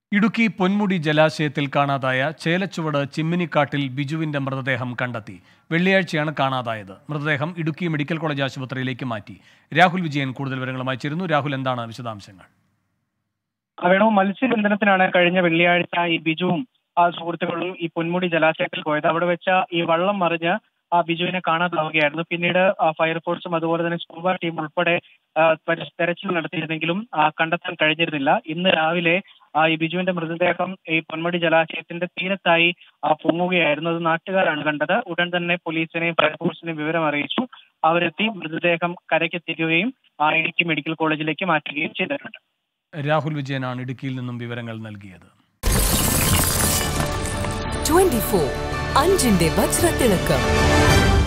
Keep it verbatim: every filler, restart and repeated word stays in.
ഇടുക്കി പൊന്മുടി ജലാശയത്തിൽ കാണാതായ ചേലച്ചുവട് ചിമ്മിനിക്കാട്ടിൽ ബിജുവിന്റെ മൃതദേഹം കണ്ടെത്തി. വെള്ളിയാഴ്ചയാണ് കാണാതായത്. മൃതദേഹം ഇടുക്കി മെഡിക്കൽ കോളേജ് ആശുപത്രിയിലേക്ക് മാറ്റി. രാഹുൽ വിജയൻ കൂടുതൽ വിവരങ്ങളുമായി ചേരുന്നു. രാഹുൽ, എന്താണ് വിശദാംശങ്ങൾ? വേണോ മത്സ്യബന്ധനത്തിനാണ് കഴിഞ്ഞ വെള്ളിയാഴ്ച ഈ ബിജുവും ആ സുഹൃത്തുക്കളും ഈ പൊന്മുടി ജലാശയത്തിൽ പോയത്. അവിടെ വെച്ച ഈ വള്ളം മറിഞ്ഞ് ആ ബിജുവിനെ കാണാതാവുകയായിരുന്നു. പിന്നീട് ഫയർഫോഴ്സും അതുപോലെ തന്നെ സ്കൂബ ടീം ഉൾപ്പെടെ തെരച്ചിൽ നടത്തിയിരുന്നെങ്കിലും കണ്ടെത്താൻ കഴിഞ്ഞിരുന്നില്ല. ഇന്ന് രാവിലെ ഈ ബിജുവിന്റെ മൃതദേഹം ഈ പൊന്മുടി ജലാശയത്തിന്റെ തീരത്തായി പൊങ്ങുകയായിരുന്നു. അത് നാട്ടുകാരാണ് കണ്ടത്. ഉടൻ തന്നെ പോലീസിനെയും ഫയർഫോഴ്സിനെയും വിവരം അറിയിച്ചു. അവരെത്തി മൃതദേഹം കരയ്ക്കെത്തിക്കുകയും ഇടുക്കി മെഡിക്കൽ കോളേജിലേക്ക് മാറ്റുകയും ചെയ്തിട്ടുണ്ട്. രാഹുൽ വിജയനാണ് ഇടുക്കിയിൽ നിന്നും വിവരങ്ങൾ നൽകിയത്. ട്വന്റി ഫോർ അഞ്ചിന്റെ വജ്രത്തിളക്കം.